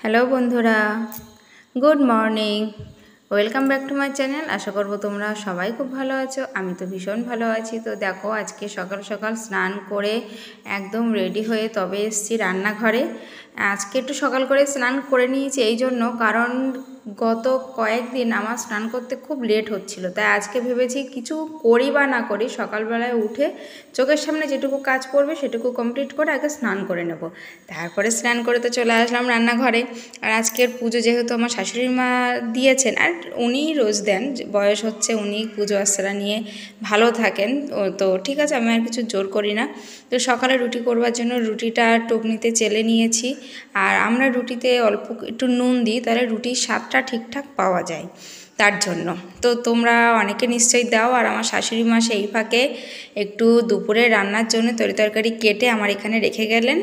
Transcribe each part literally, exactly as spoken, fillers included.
Hello বন্ধুরা, good morning. Welcome back to my channel. আশা করবো তোমরা সবাই খুব ভালো আছো। আমি তো ভীষণ ভালো আছি। তো দেখো, আজকে সকাল সকাল স্নান করে একদম রেডি হয়ে তবে এসেছি রান্নাঘরে। আজকে একটু সকাল করে স্নান করে নিয়েছি এই জন্য, কারণ গত কয়েকদিন আমার স্নান করতে খুব লেট হচ্ছিল। তাই আজকে ভেবেছি কিছু করি বা না করি, সকালবেলায় উঠে চোখের সামনে যেটুকু কাজ পড়বে সেটুকু কমপ্লিট করে আগে স্নান করে নেব। তারপরে স্নান করে তো চলে আসলাম রান্নাঘরে। আর আজকের পুজো যেহেতু আমার শাশুড়ি মা দিয়েছেন, আর উনিই রোজ দেন, বয়স হচ্ছে, উনি পুজো আশ্রা নিয়ে ভালো থাকেন, তো ঠিক আছে, আমি আর কিছু জোর করি না। তো সকালে রুটি করবার জন্য রুটিটা টুকনিতে চেলে নিয়েছি। আর আমরা রুটিতে অল্প একটু নুন দিই, তাহলে রুটির স্বাদটা ঠিকঠাক পাওয়া যায়, তার জন্য। তো তোমরা অনেকে নিশ্চয়ই দাও। আর আমার শাশুড়ি মা সেই ফাঁকে একটু দুপুরে রান্নার জন্য তরি তরকারি কেটে আমার এখানে রেখে গেলেন।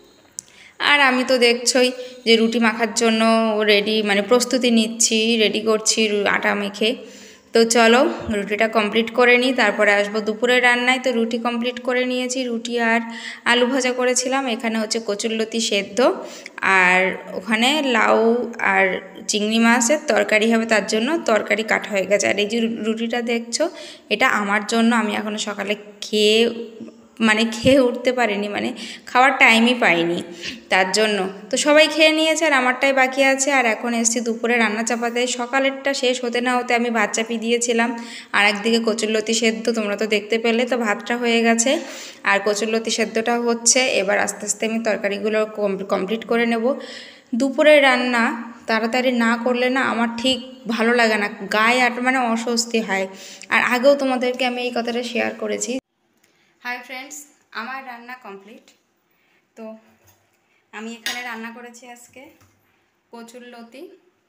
আর আমি তো দেখছই যে রুটি মাখার জন্য রেডি, মানে প্রস্তুতি নিচ্ছি, রেডি করছি আটা মেখে। তো চলো রুটিটা কমপ্লিট করে নিই, তারপরে আসবো দুপুরের রান্নায়। তো রুটি কমপ্লিট করে নিয়েছি, রুটি আর আলু ভাজা করেছিলাম। এখানে হচ্ছে কচুরলতি সেদ্ধ, আর ওখানে লাউ আর চিংড়ি মাছের তরকারি হবে, তার জন্য তরকারি কাটা হয়ে গেছে। আর এই যে রুটিটা দেখছো, এটা আমার জন্য, আমি এখনও সকালে খেয়ে মানে খেয়ে উঠতে পারিনি, মানে খাওয়ার টাইমই পাইনি, তার জন্য। তো সবাই খেয়ে নিয়েছে আর আমারটাই বাকি আছে। আর এখন এসছি দুপুরে রান্না চাপাতে। সকালেরটা শেষ হতে না হতে আমি ভাত চাপিয়ে দিয়েছিলাম। আর একদিকে কচুরলতি সেদ্ধ তোমরা তো দেখতে পেলে। তো ভাতটা হয়ে গেছে আর কচুরলতি সেদ্ধটা হচ্ছে। এবার আস্তে আস্তে আমি তরকারিগুলো কমপ্লিট করে নেব। দুপুরের রান্না তাড়াতাড়ি না করলে না আমার ঠিক ভালো লাগে না, গায়ে আর মানে অস্বস্তি হয়। আর আগেও তোমাদেরকে আমি এই কথাটা শেয়ার করেছি। হাই ফ্রেন্ডস, আমার রান্না কমপ্লিট। তো আমি এখানে রান্না করেছি আজকে কচুরলতি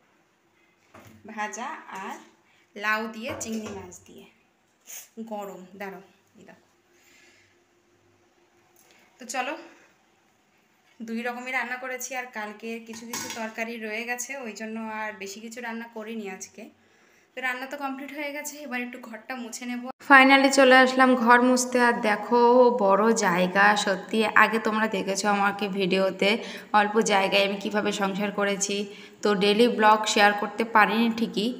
ভাজা আর লাউ দিয়ে চিংড়ি মাছ দিয়ে। গরম, দাঁড়ো এই দেখো। তো চলো, দুই রকমই রান্না করেছি। আর কালকে কিছু কিছু তরকারি রয়ে গেছে, ওই জন্য আর বেশি কিছু রান্না করিনি আজকে। তো রান্না তো কমপ্লিট হয়ে গেছে, এবার একটু ঘরটা মুছে নেব। ফাইনালি চলে আসলাম ঘর মুছতে। আর দেখো, বড় জায়গা সত্যি। আগে তোমরা দেখেছো আমাকে ভিডিওতে, অল্প জায়গায় আমি কিভাবে সংসার করেছি। তো ডেলি ব্লগ শেয়ার করতে পারিনি ঠিকই,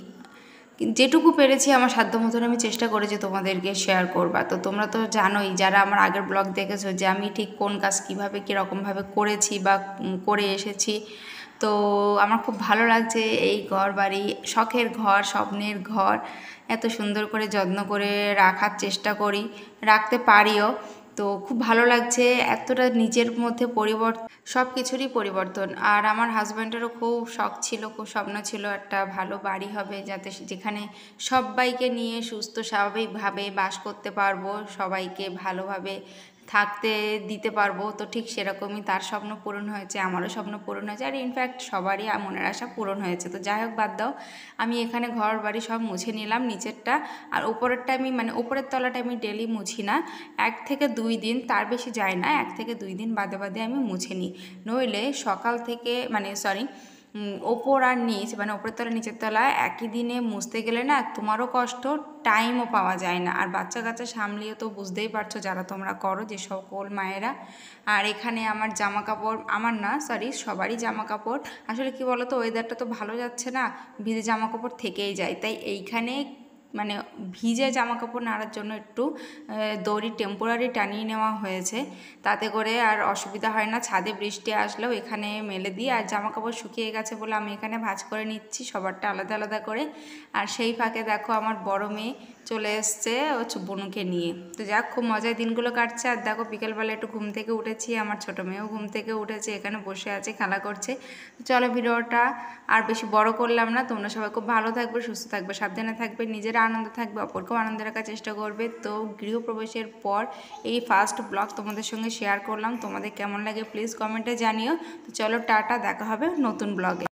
যেটুকু পেরেছি আমার সাধ্য মতন আমি চেষ্টা করেছি তোমাদেরকে শেয়ার করবা। তো তোমরা তো জানোই, যারা আমার আগের ব্লগ দেখেছো, যে আমি ঠিক কোন কাজ কীভাবে কীরকমভাবে করেছি বা করে এসেছি। তো আমার খুব ভালো লাগছে এই ঘর বাড়ি, শখের ঘর, স্বপ্নের ঘর, এত সুন্দর করে যত্ন করে রাখার চেষ্টা করি, রাখতে পারিও। তো খুব ভালো লাগছে, এতটা নিজের মধ্যে পরিবর্তন, সব কিছুরই পরিবর্তন। আর আমার হাজব্যান্ডেরও খুব শখ ছিল, খুব স্বপ্ন ছিল একটা ভালো বাড়ি হবে, যাতে যেখানে সবাইকে নিয়ে সুস্থ স্বাভাবিকভাবে বাস করতে পারবো, সবাইকে ভালোভাবে থাকতে দিতে পারবো। তো ঠিক সেরকমই তার স্বপ্ন পূরণ হয়েছে, আমারও স্বপ্ন পূরণ হয়েছে, আর ইনফ্যাক্ট সবারই মনের আশা পূরণ হয়েছে। তো যাই হোক, বাদ দাও। আমি এখানে ঘর বাড়ি সব মুছে নিলাম, নিচেরটা। আর উপরেরটা আমি, মানে উপরের তলাটা আমি ডেলি মুছি না, এক থেকে দুই দিন, তার বেশি যায় না, এক থেকে দুই দিন বাদে বাদে আমি মুছে নিই। নইলে সকাল থেকে, মানে সরি ওপর আর নিচ, মানে ওপরের তলা নিচের তলা একই দিনে মুছতে গেলে না তোমারও কষ্ট, টাইমও পাওয়া যায় না। আর বাচ্চা কাচ্চা সামলিয়ে তো বুঝতেই পারছো যারা তোমরা করো, যে সকল মায়েরা। আর এখানে আমার জামা কাপড়, আমার না সরি সবারই জামা কাপড়, আসলে কি বলো তো, ওয়েদারটা তো ভালো যাচ্ছে না, ভিজে জামা কাপড় থেকেই যায়। তাই এইখানে মানে ভিজে জামা কাপড় নাড়ার জন্য একটু দড়ি টেম্পোরারি টানিয়ে নেওয়া হয়েছে, তাতে করে আর অসুবিধা হয় না। ছাদে বৃষ্টি আসলেও এখানে মেলে দিই। আর জামা কাপড় শুকিয়ে গেছে বলে আমি এখানে ভাঁজ করে নিচ্ছি, সবারটা আলাদা আলাদা করে। আর সেই ফাঁকে দেখো আমার বড় মেয়ে চলে এসছে ও বনুকে নিয়ে। তো যাক, খুব মজায় দিনগুলো কাটছে। আর দেখো বিকেলবেলা একটু ঘুম থেকে উঠেছি, আমার ছোটো মেয়েও ঘুম থেকে উঠেছে, এখানে বসে আছে, খেলা করছে। চলো ভিডিওটা আর বেশি বড় করলাম না। তোমরা সবাই খুব ভালো থাকবে, সুস্থ থাকবে, সাবধানে থাকবে, নিজেরা আনন্দ থাকবে, অপরকেও আনন্দ রাখার চেষ্টা করবে। তো গৃহপ্রবেশের পর এই ফার্স্ট ব্লগ তোমাদের সঙ্গে শেয়ার করলাম, তোমাদের কেমন লাগে প্লিজ কমেন্টে জানিও। তো চলো টাটা, দেখা হবে নতুন ব্লগে।